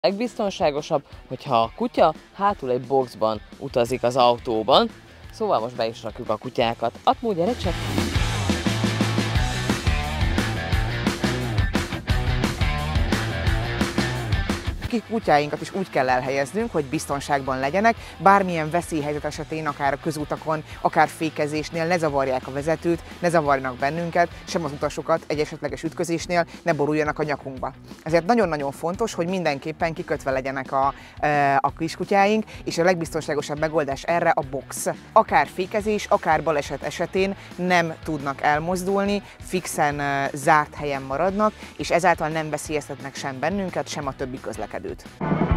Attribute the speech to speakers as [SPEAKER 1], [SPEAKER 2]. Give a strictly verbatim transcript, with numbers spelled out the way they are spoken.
[SPEAKER 1] Legbiztonságosabb, hogyha a kutya hátul egy boxban utazik az autóban. Szóval most be is rakjuk a kutyákat. Atmú, gyere csak!
[SPEAKER 2] Kutyáinkat is úgy kell elhelyeznünk, hogy biztonságban legyenek, bármilyen veszélyhelyzet esetén, akár a közutakon, akár fékezésnél ne zavarják a vezetőt, ne zavarjanak bennünket, sem az utasokat egy esetleges ütközésnél, ne boruljanak a nyakunkba. Ezért nagyon-nagyon fontos, hogy mindenképpen kikötve legyenek a, a kiskutyáink, és a legbiztonságosabb megoldás erre a box. Akár fékezés, akár baleset esetén nem tudnak elmozdulni, fixen zárt helyen maradnak, és ezáltal nem veszélyeztetnek sem bennünket, sem a többi közlekedőt.